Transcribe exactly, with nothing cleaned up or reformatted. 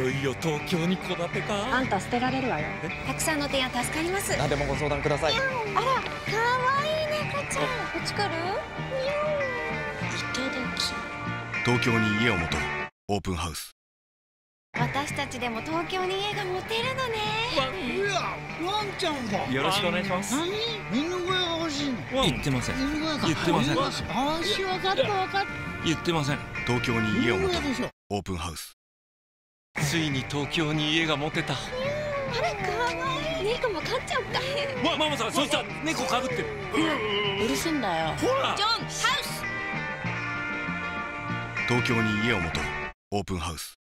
よいよ東京に戸建てか。 あんた捨てられるわよ。 たくさんの提案助かります。 何でもご相談ください。 あら、可愛い猫ちゃん。お力？いただき。 東京に家を持とう。オープンハウス。 私たちでも東京に家が持てるのね。 いや、ワンちゃんか。 よろしくお願いします。 何？犬小屋が欲しいの？ 言ってません。 犬小屋か。 言ってません。 ああ、しわかったわかった。 言ってません。 東京に家を持とう。 犬小屋でしょ。 オープンハウス。 ついに東京に家が持てた。 あら、可愛い。猫も飼っちゃおうか。 わ、ママさん、そしたら猫かぶってる。 うるせえんだよ。 ほら。 ジョン、ハウス。 東京に家を持とう。オープンハウス。